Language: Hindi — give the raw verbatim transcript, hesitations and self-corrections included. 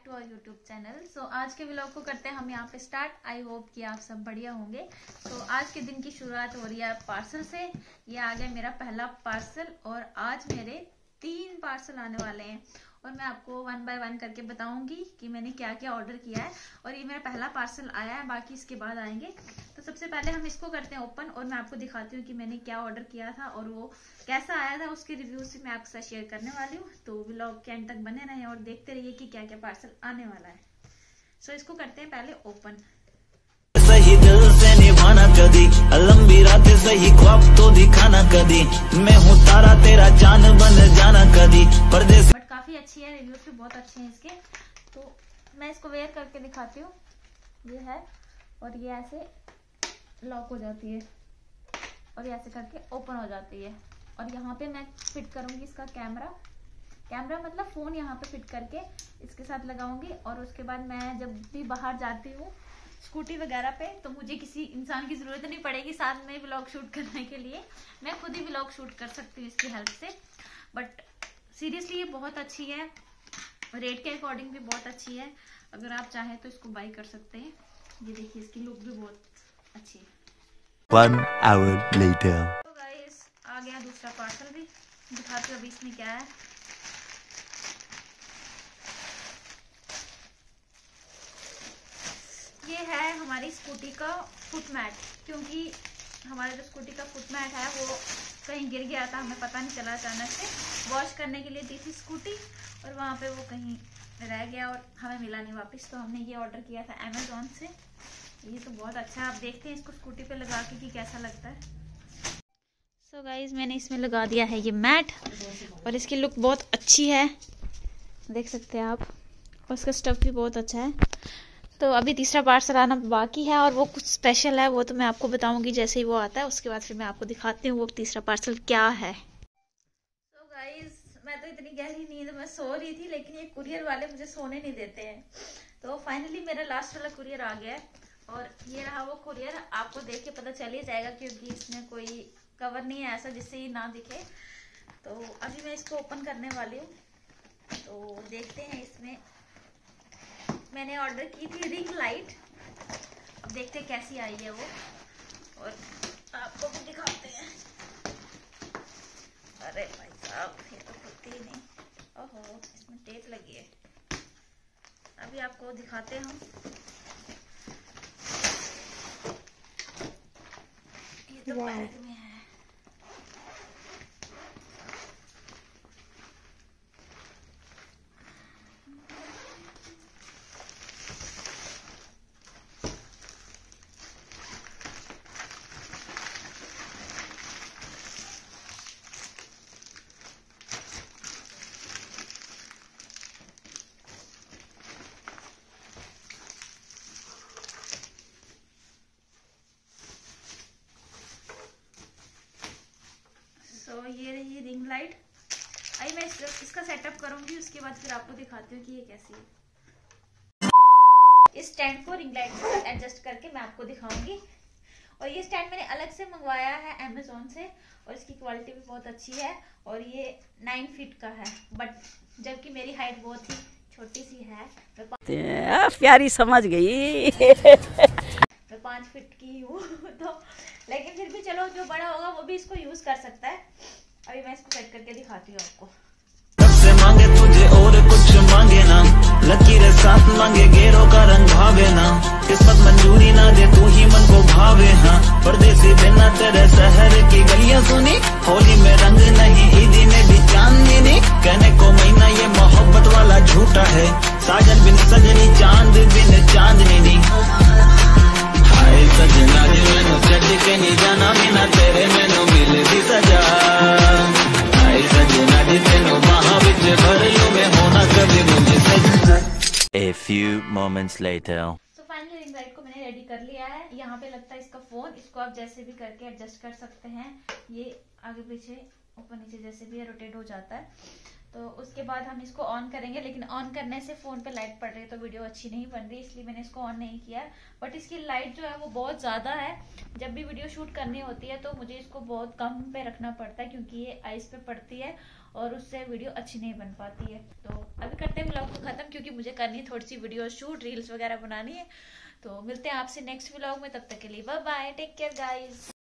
To our YouTube channel. So आज के व्लॉग को करते हैं हम यहाँ पे स्टार्ट। आई होप कि आप सब बढ़िया होंगे। तो आज के दिन की शुरुआत हो रही है पार्सल से। ये आ गया मेरा पहला पार्सल और आज मेरे तीन पार्सल आने वाले हैं और मैं आपको वन बाय वन करके बताऊंगी कि मैंने क्या क्या ऑर्डर किया है। और ये मेरा पहला पार्सल आया है, बाकी इसके बाद आएंगे। तो सबसे पहले हम इसको करते हैं ओपन और मैं आपको दिखाती हूँ कि मैंने क्या ऑर्डर किया था और वो कैसा आया था। उसके रिव्यू से मैं आपके साथ शेयर करने वाली हूँ। तो व्लॉग के एंड तक बने रहें और देखते रहिए कि क्या क्या पार्सल आने वाला है। सो इसको करते हैं पहले ओपन। सही दिल से निभाना कदी, लंबी रात सही ख्वाब तो दिखाना कदी, मैं हूँ तारा तेरा चांद बन जाना कदी परदेस। बट काफी अच्छी है, रिव्यूज भी बहुत अच्छे हैं इसके। तो मैं इसको वेयर करके दिखाती हूँ। ये है और ये ऐसे लॉक हो जाती है और ये ऐसे करके ओपन हो जाती है। और यहाँ पे मैं फिट करूंगी इसका कैमरा कैमरा मतलब फोन यहाँ पे फिट करके इसके साथ लगाऊंगी। और उसके बाद मैं जब भी बाहर जाती हूँ स्कूटी वगैरह पे तो मुझे किसी इंसान की जरूरत नहीं पड़ेगी साथ में व्लॉग शूट करने के लिए। मैं खुद ही व्लॉग शूट कर सकती हूँ इसकी हेल्प से। बट सीरियसली ये बहुत अच्छी है, रेट के अकॉर्डिंग भी बहुत अच्छी है। अगर आप चाहें तो इसको बाय कर सकते हैं। ये देखिए इसकी लुक भी बहुत अच्छी है। One hour later. तो गाइस आ गया दूसरा पार्सल भी, दिखाती हूँ अभी इसमें क्या है। ये है हमारी स्कूटी का फुट मैट, क्योंकि हमारा जो स्कूटी का फुट मैट है वो कहीं गिर गया था, हमें पता नहीं चला। अचानक से वॉश करने के लिए दी थी स्कूटी और वहाँ पे वो कहीं रह गया और हमें मिला नहीं वापस। तो हमने ये ऑर्डर किया था अमेजोन से। ये तो बहुत अच्छा है, आप देखते हैं इसको स्कूटी पे लगा के कि कैसा लगता है। सो so गाइज मैंने इसमें लगा दिया है ये मैट और इसकी लुक बहुत अच्छी है, देख सकते हैं आप। और इसका स्टफ भी बहुत अच्छा है। तो अभी तीसरा पार्सल आना बाकी है और वो कुछ स्पेशल है, वो तो मैं आपको बताऊंगी जैसे ही वो आता है। उसके बाद फिर मैं आपको दिखाती हूँ वो तीसरा पार्सल क्या है। तो so गाइज मैं तो इतनी गहरी नींद में सो रही थी, लेकिन ये कुरियर वाले मुझे सोने नहीं देते हैं। तो फाइनली मेरा लास्ट वाला कुरियर आ गया है और ये रहा वो कुरियर। आपको देख के पता चल ही जाएगा क्योंकि इसमें कोई कवर नहीं है ऐसा जिससे ये ना दिखे। तो अभी मैं इसको ओपन करने वाली हूँ। तो देखते हैं, इसमें मैंने ऑर्डर की थी रिंग लाइट। अब देखते हैं कैसी आई है वो और आपको भी दिखाते हैं। अरे भाई साहब ये तो खुलती ही नहीं। ओहो इसमें टेप लगी है। अभी आपको दिखाते हैं हम। ये तो बैग में है। तो ये रही रिंग लाइट। आई मैं इस, इसका सेटअप करूंगी, उसके बाद फिर आपको दिखाती हूँ कि ये कैसी है। इस स्टैंड को रिंग लाइट के साथ एडजस्ट करके मैं आपको दिखाऊंगी। और ये स्टैंड मैंने अलग से मंगवाया है अमेजोन से और इसकी क्वालिटी भी बहुत अच्छी है। और ये नाइन फीट का है, बट जबकि मेरी हाइट बहुत ही छोटी सी है, मैं प्यारी समझ गई मैं पाँच फीट की हूँ। तो लेकिन फिर भी चलो जो बड़ा होगा वो भी इसको यूज कर सकता है। अभी मैं इसको सेट करके दिखाती हूँ आपको। सबसे मांगे तुझे और कुछ मांगे ना, लकीरें साथ मांगे गेरों का रंग भावे ना, किस्मत मंजूरी ना दे तू ही मन को भावे। हाँ परदेसी बिना तेरे शहर की गलियां सुनी, होली में रंग नहीं ईदी में भी चांदनी नहीं, कहने को महीना ये मोहब्बत वाला झूठा है, साजन बिन सजनी चांद बिन चांदनी नहीं। सजना जी मैनू छड्ड के नहीं जाना, बिना तेरे मैनू मिल दी सजा। आई सजना जी तेनू बाहां विच भर लूं मैं, होना कभी मुझे सजना। A few moments later. तो फाइनली रिंग लाइट को मैंने रेडी कर लिया है। यहाँ पे लगता है इसका फोन, इसको आप जैसे भी करके एडजस्ट कर सकते हैं। ये आगे पीछे ऊपर नीचे जैसे भी रोटेट हो जाता है। तो उसके बाद हम इसको ऑन करेंगे, लेकिन ऑन करने से फोन पे लाइट पड़ रही है तो वीडियो अच्छी नहीं बन रही, इसलिए मैंने इसको ऑन नहीं किया। बट इसकी लाइट जो है वो बहुत ज़्यादा है। जब भी वीडियो शूट करनी होती है तो मुझे इसको बहुत कम पे रखना पड़ता है क्योंकि ये आइस पे पड़ती है और उससे वीडियो अच्छी नहीं बन पाती है। तो अभी करते हैं व्लॉग को खत्म, क्योंकि मुझे करनी है थोड़ी सी वीडियो शूट, रील्स वगैरह बनानी है। तो मिलते हैं आपसे नेक्स्ट व्लॉग में, तब तक के लिए bye bye, take care guys.